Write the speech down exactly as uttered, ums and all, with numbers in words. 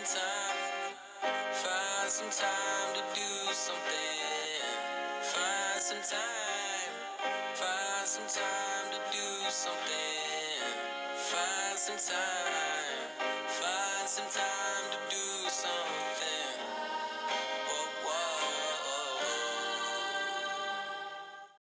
time, find some time to do something. Find some time, find some time to do something. Find some time, find some time to do something.